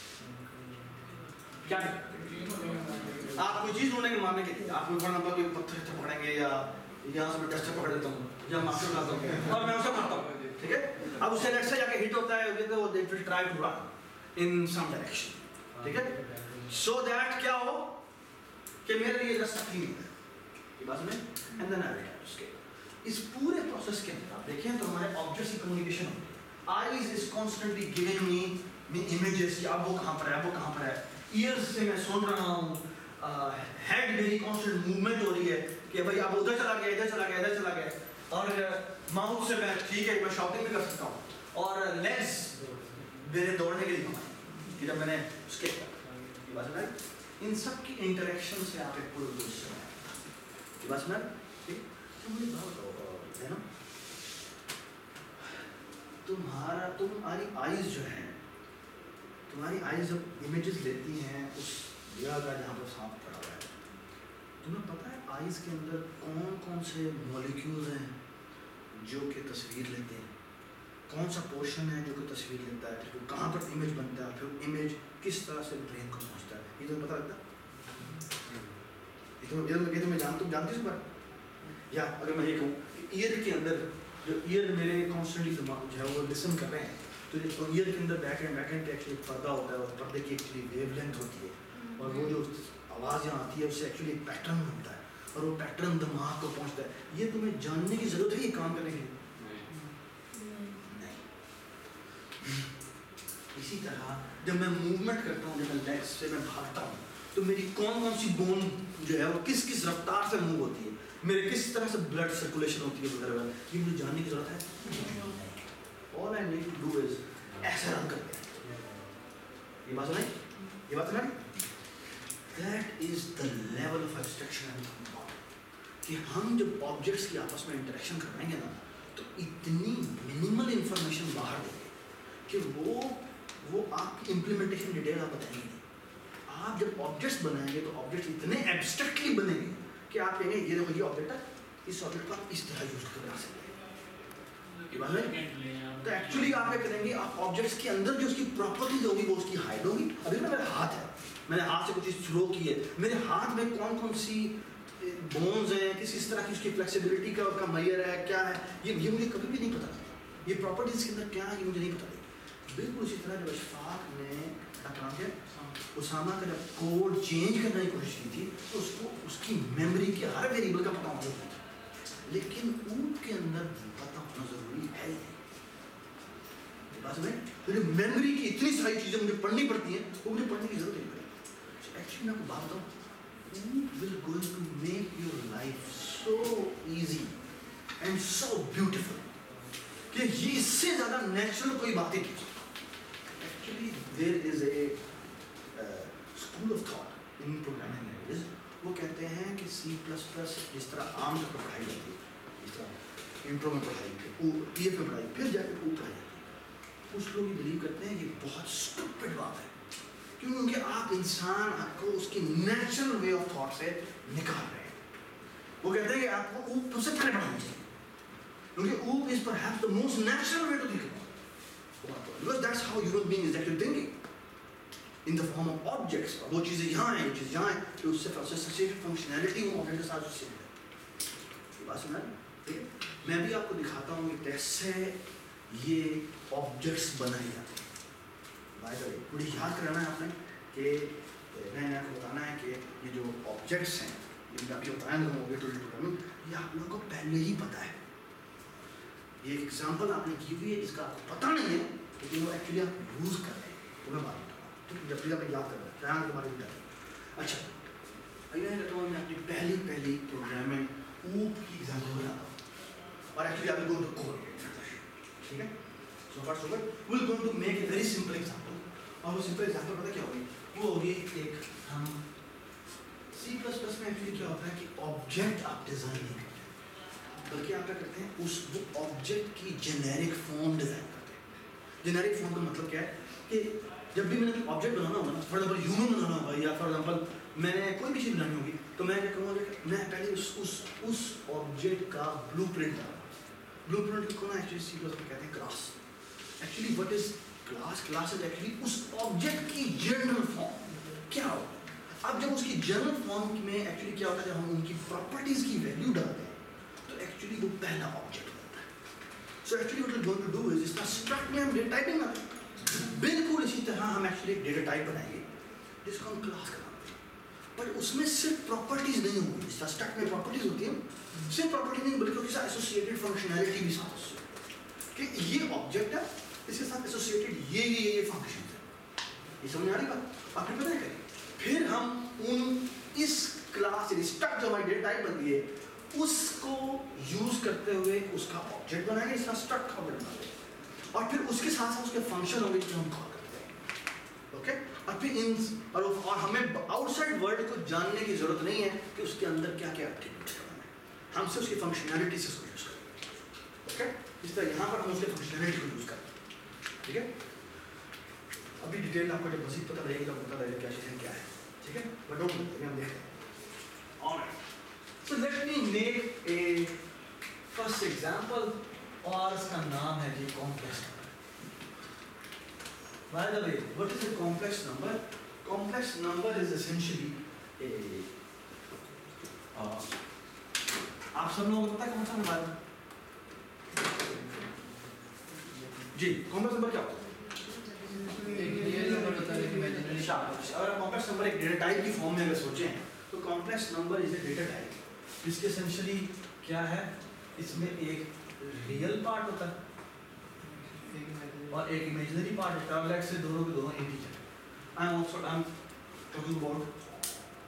کیا کریں. آپ کوئی چیز ڈھونڈیں گے مارنے کے لیے, آپ کو فار ایگزامپل کوئی پتھر پکڑیں گے, یا یہاں سے میں ڈسٹر پکڑ لیتا ہوں, یا ماسٹر لاتا ہوں اور میں اسے مارتا ہوں, ٹھیک ہے. اب اس سے لیٹ سے جا کے ہٹ ہوتا ہے تو they will try to run in some direction, ٹھیک ہے. سو دیٹ کیا ہو کہ میرے لیے جسٹ تکلیف ہے, یہ بات سمجھیں, and then I will type escape. اس پورے پروسیس کے اندر آپ دیکھیں تو ہمارے آبجیکٹس کی کمیونیکیشن ہوتی ہے. Eyes is constantly giving me images کہ اب وہ کہاں پر ہے, اب وہ کہاں پر ہے. ایئرس سے میں سن رہا ہوں, ہیڈ میری کانسٹنٹ موومنٹ ہو رہی ہے کہ بھائی اب ادھر چلا گیا, ادھر چلا گیا, ادھر چلا گیا. اور ماؤتھ سے میں ٹھیک ہے میں شاپنگ بھی کر سکتا ہوں. اور لیگس میرے دوڑنے کے لیے کہ جب میں نے اسکیپ کیا, یہ بات سمجھ. ان سب کی انٹریکشن سے آپ ایک پورے دوست سے یہ بات سمجھ. ٹھیک, تو مجھے بات ہے نا, تمہاری آئیز جو ہیں, تمہاری آئیز جب امیجز لیتی ہیں اس جگہ کا جہاں پر سانپ پڑا ہوا ہے, تمہیں پتہ ہے آئیز کے اندر کون کون سے مولیکیولز ہیں جو کہ تصویر لیتے ہیں, کون سا پورشن ہے جو کہ تصویر لیتا ہے, پھر کہاں پر امیج بنتا ہے, پھر امیج کس طرح سے برین کو پہنچتا ہے, یہ تمہیں پتہ لگتا ہے؟ یہ تو میں جانتی اس پر. یا اگر میں یہ کہوں کہ ایئر کے اندر جو ایئر میرے کانسٹنٹلی دماغ جو ہے وہ لسن کر رہے ہیں, تو ایئر کے اندر بیک اینڈ پہ ایکچولی پردہ ہوتا ہے, اور پردے کی ایکچولی ویو لینتھ ہوتی ہے, اور وہ جو آواز یہاں آتی ہے اس سے ایکچولی ایک پیٹرن بنتا ہے, اور وہ پیٹرن دماغ کو پہنچتا ہے. یہ تمہیں جاننے کی ضرورت ہے یہ کام کرنے کے لیے؟ اسی طرح جب میں موومنٹ کرتا ہوں, جب میں لیگس سے میں بھاگتا ہوں, تو میری کون کون سی بون جو ہے وہ کس کس رفتار سے موو ہوتی ہے, میرے کس طرح سے بلڈ سرکولیشن ہوتی ہے وغیرہ, یہ مجھے جاننے کی ضرورت ہے. All I need to do is ایسے رن کرتے ہیں. یہ بات سنیں, یہ بات سنیں. That is the level of abstraction کہ ہم جب آبجیکٹس کی آپس میں انٹریکشن کریں گے نا, تو اتنی منیمل انفارمیشن باہر دیں گے کہ وہ آپ کی امپلیمنٹیشن ڈیٹیل آپ بتائیں گے. آپ جب آبجیکٹس بنائیں گے تو آبجیکٹس اتنے ایبسٹریکٹلی بنیں گے کہ آپ کہیں گے یہ دیکھو یہ آبجیکٹ ہے, اس آبجیکٹ کو آپ اس طرح یوز کر سکتے ہیں. تو ایکچولی آپ کیا کریں گے, آپ آبجیکٹس کے اندر جو اس کی پراپرٹیز ہوگی وہ اس کی ہائٹ ہوگی. ابھی میرا ہاتھ ہے, میں نے ہاتھ سے کچھ چیز تھرو کی ہے, میرے ہاتھ میں کون کون سی بونز ہیں, کس طرح کی اس کی فلیکسیبلٹی کا میئر ہے, کیا ہے, یہ مجھے کبھی بھی نہیں پتا. یہ پراپرٹیز کے اندر کیا ہے یہ مجھے نہیں پتا. بالکل اسی طرح جب اشفاق نے کام کیا, اسامہ کا جب کوڈ چینج کرنے کی کوشش کی تھی تو اس کو اس کی میموری کے ہر ویریبل کا پتہ ہونا ضروری تھا, لیکن اونٹ کے اندر پتہ ہونا ضروری ہے. بات میں جو میموری کی اتنی ساری چیزیں مجھے پڑھنی پڑتی ہیں وہ مجھے پڑھنے کی ضرورت نہیں پڑی. ایکچولی میں آپ کو بات بتاؤں, won't will going to make your life so easy and so beautiful کہ یہ اس سے زیادہ نیچرل کوئی بات نہیں کی. Actually there is a school of thought in programming languages. وہ کہتے ہیں کہ سی پلس پلس جس طرح عام طور پر پڑھائی جاتی ہے, جس طرح انٹرو میں پڑھائی, پی ایف میں پڑھائی, پھر جا کے پڑھائی جاتی ہے, کچھ لوگ یہ بلیو کرتے ہیں کہ بہت اسٹوپڈ بات ہے, کیونکہ آپ انسان آپ کو اس کی نیچرل وے آف تھاٹ سے نکال رہے ہیں. وہ کہتے ہیں کہ آپ کو اوپ سے پہلے پڑھنا چاہیے, کیونکہ OOP is perhaps the most natural way to think about it, because that's how human being is actually thinking in the form of objects. وہ چیزیں یہاں ہیں, وہ چیز یہاں ہیں, پھر اس سے فنکشنالٹی وہ آبجیکٹ کے ساتھ اس سے یہ بات سمجھ. ٹھیک ہے, میں بھی آپ کو دکھاتا ہوں کہ کیسے یہ آبجیکٹس بنائے جاتے ہیں. بھائی مجھے یاد کرانا ہے آپ نے کہ میں نے آپ کو بتانا ہے کہ یہ جو آبجیکٹس ہیں, یہ آپ کو بتایا یہ آپ لوگوں کو پہلے ہی پتہ ہے. یہ ایک ایگزامپل آپ نے کی ہوئی ہے جس کا آپ کو پتہ نہیں ہے, لیکن وہ ایکچولی آپ یوز کر رہے ہیں. تو میں بات بتاؤں جب بھی آپ یاد کر رہے ہیں خیال تمہاری بھی. اچھا میں کہتا ہوں میں اپنی پہلی پروگرامنگ اوپ کی ایگزامپل بناتا ہوں, اور ایکچولی آپ گوئنگ ٹو کوڈ. ٹھیک ہے, so first we will going to make a very simple example. اور وہ سمپل ایگزامپل پتہ کیا ہوگی, وہ ہوگی ایک ہم سی پلس پلس میں ایکچولی کیا ہوتا ہے کہ آبجیکٹ آپ ڈیزائن نہیں کرتے, بلکہ آپ کیا کرتے ہیں اس وہ آبجیکٹ کی جنیرک فارم ڈیزائن کرتے ہیں. جنیرک فارم کا مطلب کیا ہے کہ جب بھی میں نے آبجیکٹ بنانا ہوگا نا, فار ایگزامپل ہیومن بنانا ہوگا, یا فار ایگزامپل میں نے کوئی بھی چیز بنانی ہوگی, تو میں کیا کروں گا کہ میں پہلے اس آبجیکٹ کا بلو پرنٹ بناؤں گا. بلو پرنٹ کو نا ایکچولی سی پلس میں کہتے ہیں class. Actually what is class? Class is actually اس آبجیکٹ کی جنرل فارم کیا ہوگا. اب جب اس کی جنرل فارم میں ایکچولی کیا ہوتا ہے, جب ہم ان کی پراپرٹیز کی ویلیو ڈالتے ہیں تو ایکچولی وہ پہلا آبجیکٹ بنتا ہے. So actually what we going to do is اس کا اسٹرکٹ میں ہم ڈیٹا ٹائپنگ کرتے ہیں, بالکل اسی طرح ہم ایکچولی ایک ڈیٹا ٹائپ بنائیں گے جس کو ہم کلاس کا نام دیں. بٹ اس میں صرف پراپرٹیز نہیں ہوں گی. اسٹرکٹ میں پراپرٹیز ہوتی ہیں, صرف پراپرٹی نہیں بلکہ اس کے ساتھ ایسوسیٹڈ فنکشنالٹی بھی ساتھ ہوتی ہے کہ یہ آبجیکٹ ہے, اس کے ساتھ ایسوسیٹڈ یہ فنکشن ہے. یہ سمجھ آ رہی بات؟ آپ نے پتہ ہے پھر ہم ان اس کلاس اسٹرکٹ جو ہماری ڈیٹا ٹائپ بنتی ہے اس کو یوز کرتے ہوئے اس کا آبجیکٹ بنائیں گے, اس کا اسٹرکٹ آبجیکٹ بنائیں گے, اور پھر اس کے ساتھ ساتھ اس کے فنکشن ہوں گے جو ہم کال کرتے ہیں. اوکے, اور پھر اور ہمیں آؤٹ سائڈ ورلڈ کو جاننے کی ضرورت نہیں ہے کہ اس کے اندر کیا کیا ایٹریبیوٹس کرنا ہے, ہم سے اس کی فنکشنالٹی سے اس کو یوز کریں گے. اوکے, اس طرح یہاں پر ہم اس کے فنکشنالٹی کو یوز کریں گے. ٹھیک ہے, ابھی ڈیٹیل آپ کو جب مزید پتہ لگے گا تو پتہ لگے گا کیا چیزیں کیا ہے. ٹھیک ہے, بٹ ڈونٹ ورری, ہم دیکھتے ہیں. Alright, so let me make a first example, اور اس کا نام ہے جی complex number. By the way, what is a complex number? Complex number is essentially a آپ سب لوگوں کو پتہ ہے کون سا نمبر ہے جی؟ complex number کیا ہوتا ہے؟ اگر کمپلیکس نمبر ایک ڈیٹا ٹائپ کی فارم میں اگر سوچیں تو complex number is a data type جس کے اسینشلی کیا ہے, اس میں ایک ریئل پارٹ ہوتا ہے اور ایک امیجنری پارٹ ہوتا ہے. لیٹس سے دونوں کے دونوں integer. I am talking about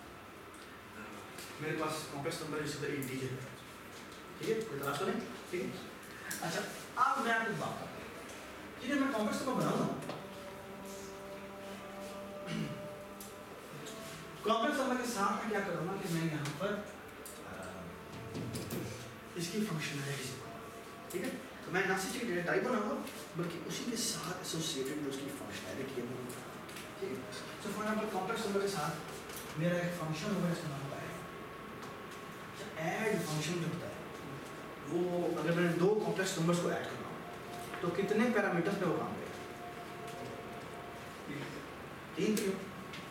میرے پاس complex number is a integer ہے. ٹھیک ہے, کوئی تلاش کریں. ٹھیک ہے, اچھا اب میں آپ کو بات کرتا ہوں. ٹھیک ہے, میں کمپلیکس نمبر بناؤں گا. کمپلیکس نمبر کے ساتھ میں کیا کروں گا کہ میں یہاں پر اس کی فنکشنالٹی سے بناؤں گا. ٹھیک ہے, تو میں نہ صرف ڈیٹا ٹائپ بناؤں گا بلکہ اسی کے ساتھ ایسوسیٹڈ جو اس کی فنکشنالٹی ہے وہ. ٹھیک ہے, تو فار ایگزامپل کمپلیکس نمبر کے ساتھ میرا ایک فنکشن ہوگا, اس کا نام ہوگا ایڈ. فنکشن جو ہوتا ہے وہ اگر میں نے دو کمپلیکس نمبرس کو ایڈ کرنا ہو تو کتنے پیرامیٹرز پہ وہ کام کرے گا؟ 3 کیوں؟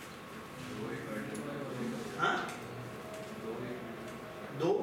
ہاں 2.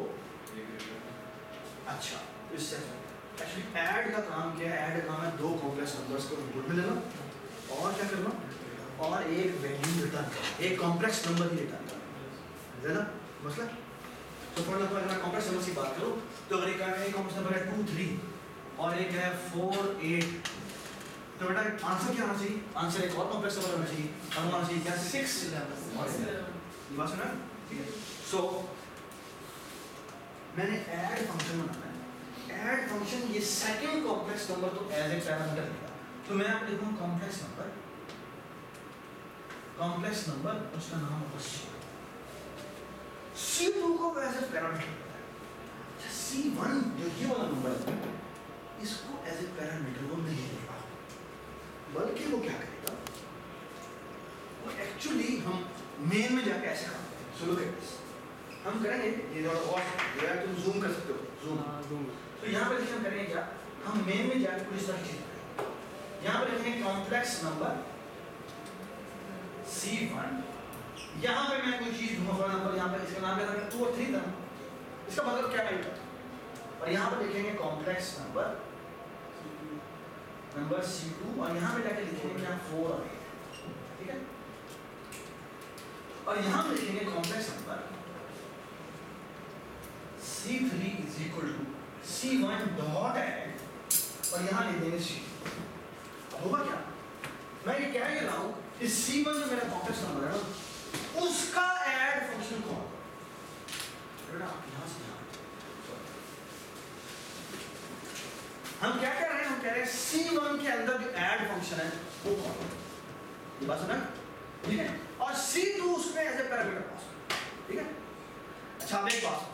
اچھا, اس سے ایکچولی ایڈ کا کام کیا ہے؟ ایڈ کا کام ہے دو کمپلیکس نمبرس کو انپٹ میں لینا اور کیا کرنا, اور ایک ویلیو ریٹرن کرنا, ایک کمپلیکس نمبر ہی ریٹرن کرنا. ہے نا مسئلہ؟ تو فار ایگزامپل اگر میں کمپلیکس نمبر کی بات کروں تو اگر ایک کمپلیکس نمبر ہے 2 3 اور ایک ہے 4 8, تو بیٹا آنسر کیا ہونا چاہیے؟ آنسر ایک اور کمپلیکس نمبر ہونا چاہیے, اور وہ ہونا چاہیے کیا 6. یہ بات سنا؟ سو میں نے ایڈ فنکشن بنانا ہے. ایڈ فنکشن یہ سیکنڈ کمپلیکس نمبر تو ایز اے پیرامیٹر لے گا. تو میں آپ لکھوں کمپلیکس نمبر, کمپلیکس نمبر اس کا نام ہوگا C2 کو ایز اے پیرامیٹر لیتا ہے. C1 جو یہ والا نمبر ہے اس کو ایز اے پیرامیٹر وہ نہیں لے گا, بلکہ وہ کیا کرے گا, وہ ایکچولی ہم مین میں جا کے ایسے کام کریں. سو لوک ایٹ دس, ہم کریں گے یہ جو اور یہ تم زوم کر سکتے ہو, زوم. تو یہاں پر ہم کریں گے کیا, ہم مین میں جا کے پوری ساری چیز کریں گے. یہاں پر لکھیں گے کمپلیکس نمبر C1. یہاں پہ میں کوئی چیز ڈھونڈ رہا ہوں, یہاں پہ اس کا نام ہے 2 اور 3 تھا, اس کا مطلب کیا ہے, اور یہاں پہ لکھیں گے کمپلیکس نمبر C2 اور یہاں پہ جا کے لکھیں گے 4 اور 8. ٹھیک ہے, اور یہاں پہ لکھیں گے complex number C3 is equal to C1 dot add, اور یہاں لکھ دیں گے C2. اب ہوگا کیا, میں یہ کہہ رہا ہوں کہ C1 جو میرا کمپلیکس نمبر ہے نا اس کا ایڈ فنکشن کون ہے. یہاں سے ہم کیا کہہ رہے ہیں, ہم کہہ رہے ہیں C1 کے اندر جو ایڈ فنکشن ہے وہ کون ہے. یہ بات سنا, ٹھیک ہے, اور C2 اس میں ایز اے پیرامیٹر پاس کرنا. ٹھیک ہے, اچھا اب ایک بات,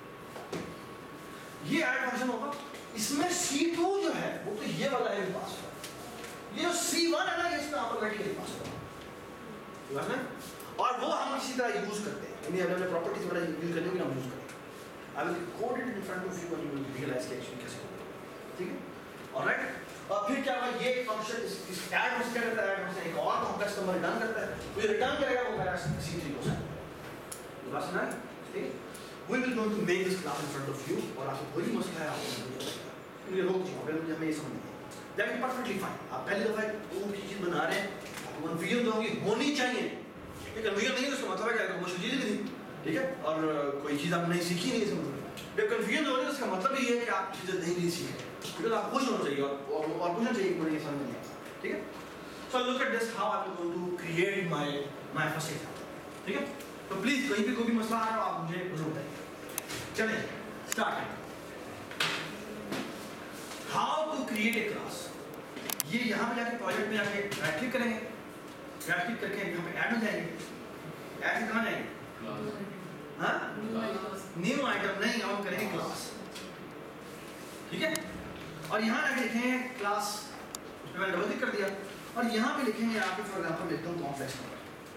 یہ ایڈ فنکشن ہوگا, اس میں C2 جو ہے وہ تو یہ والا ہے پاس ہوگا, یہ جو C1 ہے نا یہ اس میں آٹومیٹکلی پاس ہوگا. اور وہ ہم اسی طرح یوز کرتے ہیں, یعنی اگر ہم نے پراپرٹیز وغیرہ یوز کرنے کی ہم یوز کریں گے. I will code it in front of you and you will realize کہ ایکچولی کیسے ہوگا. ٹھیک ہے, alright. اور پھر کیا ہوگا, یہ فنکشن اس ایڈ فنکشن کیا کرتا ہے, ایڈ فنکشن ایک اور کمپلیکس نمبر ریٹرن کرتا ہے, وہ ریٹرن کرے گا وہ میرا C3 کو سینڈ کرے گا. یہ بات سنا ہے, ٹھیک ہے. We will going to make this class in front of you, اور آپ کو کوئی مسئلہ ہے آپ کو یہ روک جاؤ, پہلے ہمیں یہ سمجھ نہیں ہے. That is perfectly fine. آپ پہلی دفعہ کوئی چیز بنا رہے ہیں, آپ کو کنفیوژن ہوگی, ہونی چاہیے, یہ کنفیوژن نہیں ہے، اس کا مطلب ہے کہ کمرشل چیز نہیں تھی، ٹھیک ہے، اور کوئی چیز آپ نہیں سیکھی نہیں، اس کا مطلب جب کنفیوژن ہو رہی ہے اس کا مطلب یہ ہے کہ آپ چیزیں نہیں سیکھے، کیونکہ آپ خوش ہونا چاہیے اور پوچھنا چاہیے کہ مجھے یہ سمجھ نہیں آتا، ٹھیک ہے. So look at this how I'm going to create my first example, ٹھیک ہے. تو پلیز کہیں بھی کوئی بھی مسئلہ آ رہا ہو آپ مجھے ضرور بتائیے. چلیں start. How to create a class. یہ یہاں پہ جا کے پروجیکٹ میں جا کے رائٹ کلک کریں گے، رائٹ کلک کر کے یہاں پہ ایڈ میں جائیں گے. ایڈ سے کہاں جائیں گے؟ ہاں نیو آئٹم نہیں، ہم کریں گے کلاس، ٹھیک ہے. اور یہاں جا کے لکھیں گے کلاس، میں نے ڈبل کلک کر دیا اور یہاں پہ لکھیں گے آپ کے فار ایگزامپل لکھتا ہوں کمپلیکس نمبر،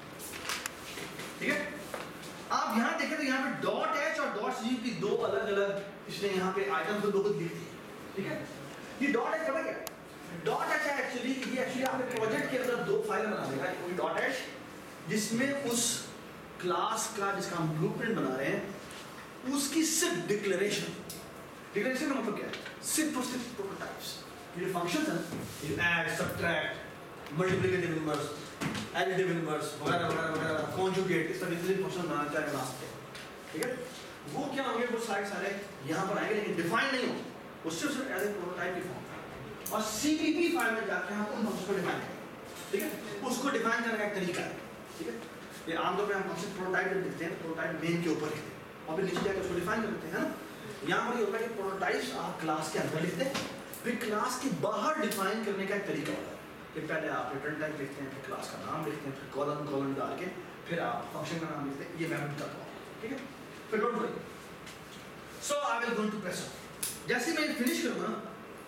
ٹھیک ہے. آپ یہاں دیکھیں تو یہاں پہ ڈاٹ ایچ اور ڈاٹ سی کی دو الگ الگ اس نے یہاں پہ آئٹم کو دو کو لکھ دی، ٹھیک ہے. یہ ڈاٹ ایچ پتہ کیا ہے؟ ڈاٹ ایچ ہے ایکچولی آپ کے پروجیکٹ کے اندر دو فائل بنا دے گا. کوئی ڈاٹ ایچ جس میں اس کلاس کا جس کا ہم بلو پرنٹ بنا رہے ہیں اس کی صرف ڈکلیریشن کا مطلب کیا ہے؟ صرف اور صرف پروٹوٹائپس. یہ فنکشنز ہیں add, subtract, multiplicative inverse, additive inverse وغیرہ وغیرہ وغیرہ، کانجوگیٹ، اس طرح کے فنکشن بنانا چاہے بنا سکتے ہیں، ٹھیک ہے. وہ کیا ہوں گے؟ وہ سارے یہاں پر آئیں گے لیکن ڈیفائن نہیں ہوں، وہ صرف ایز اے پروٹوٹائپ کی فارم. اور سی پی پی فائل میں جا کے ہم ان فنکشن کو ڈیفائن کریں گے، ٹھیک ہے. اس کو ڈیفائن کرنے کا ایک طریقہ ہے، ٹھیک ہے. یہ عام طور پہ ہم فنکشن پروٹوٹائپ لکھتے ہیں، پروٹوٹائپ مین کے اوپر لکھتے ہیں اور پھر نیچے جا کے اس کو ڈیفائن کرتے ہیں نا. یہاں پر یہ ہوتا ہے کہ پروٹوٹائپس آپ کلاس کے اندر لکھتے ہیں، پھر کلاس کے باہر ڈیفائن کرنے کا ایک طریقہ ہوتا ہے کہ پہلے آپ ریٹرن ٹائپ لکھتے ہیں، پھر کلاس کا نام لکھتے ہیں، پھر کالم ڈال کے پھر آپ فنکشن کا نام لکھتے ہیں. یہ میں بتاتا ہوں، ٹھیک ہے. پھر don't worry. So I will going to press. جیسے میں فنش کروں گا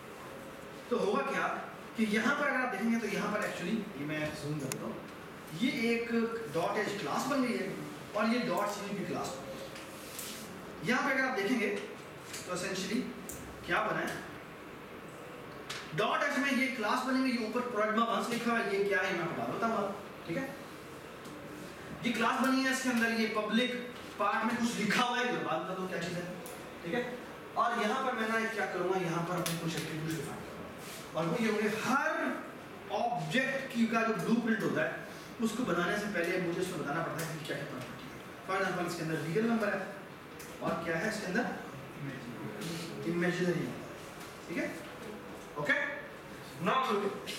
تو ہوگا کیا کہ یہاں پر اگر آپ دیکھیں گے تو یہاں پر ایکچولی یہ میں زوم کرتا ہوں، یہ ایک ڈاٹ ایچ کلاس بن گئی ہے اور یہ ڈاٹ سی کی کلاس بن گئی ہے. یہاں پہ اگر آپ دیکھیں گے تو اسینشلی کیا بنا ہے؟ ڈاٹ ایچ میں یہ کلاس بنے گی، یہ اوپر پروگرام ونس لکھا ہے. یہ کیا ہے میں بتا دیتا ہوں، ٹھیک ہے. یہ کلاس بنی ہے، اس کے اندر یہ پبلک پارٹ میں کچھ لکھا ہوا ہے، جو بات بتا دو کیا چیز ہے، ٹھیک ہے. اور یہاں پر میں کیا کروں گا، یہاں پر اپنے کچھ ایٹریبیوٹس ڈیفائن کروں گا اور وہ یہ ہوگے ہر آبجیکٹ کی کا جو بلو پرنٹ ہوتا ہے اس کو بنانے سے پہلے مجھے اس کو بتانا پڑتا ہے کہ کیا کیا پراپرٹی ہے. فار ایگزامپل اس کے اندر ریئل نمبر ہے اور کیا ہے اس کے اندر امیجنری نمبر، ٹھیک ہے. Okay now look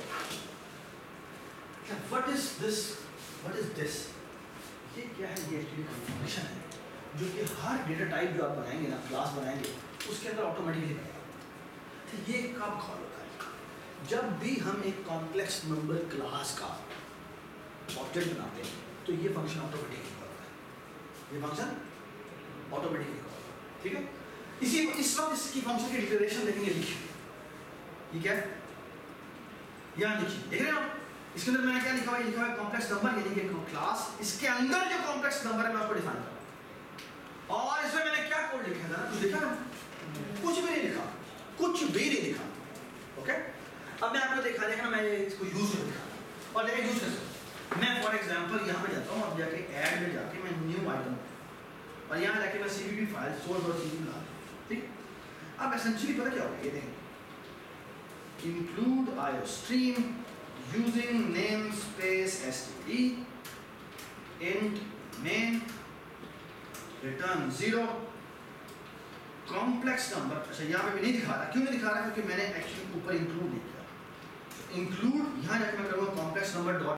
what is this. یہ کیا ہے؟ یہ ایکچولی کنفیگریشن ہے جو کہ ہر ڈیٹا ٹائپ جو آپ بنائیں گے نا، کلاس بنائیں گے اس کے اندر آٹومیٹکلی بنے گا. یہ کب کال ہوتا ہے؟ جب بھی ہم ایک کمپلیکس نمبر کلاس کا آبجیکٹ بناتے ہیں تو یہ فنکشن آٹومیٹکلی کال ہوتا ہے. یہ فنکشن آٹومیٹکلی کال ہوتا ہے، ٹھیک ہے. اس وقت اس کی فنکشن کی ڈکلیریشن دیکھیں گے، لکھیے یہ کیا ہے، یہاں لکھیے، دیکھ رہے ہیں آپ اس کے اندر میں نے کیا لکھا ہوا ہے؟ لکھا ہوا ہے کمپلیکس نمبر، یعنی کہ کلاس اس کے اندر جو کمپلیکس نمبر ہے میں اس کو ڈیفائن کروں. اور اس میں نے کیا کوڈ لکھا تھا؟ کچھ لکھا نا؟ کچھ بھی نہیں لکھا، کچھ بھی نہیں لکھا. اوکے اب میں آپ کو دکھا دیں گا، میں اس کو یوز کر دکھا اور دیکھیں یوز کر. میں فار ایگزامپل یہاں پہ جاتا ہوں، اب جا کے ایڈ میں جا کے میں نیو آئٹم اور یہاں جا کے میں سی پی پی فائل source.cpp لا دوں، ٹھیک. اب ایسنشلی پتہ کیا ہوگا، یہ دیکھیں include iostream using namespace std int main return 0 complex number. اچھا یہاں پہ بھی نہیں دکھا رہا، کیوں نہیں دکھا رہا؟ کیونکہ میں نے ایکچولی اوپر انکلوڈ نہیں کیا. انکلوڈ یہاں جا کے میں کروں گا complex number ڈاٹ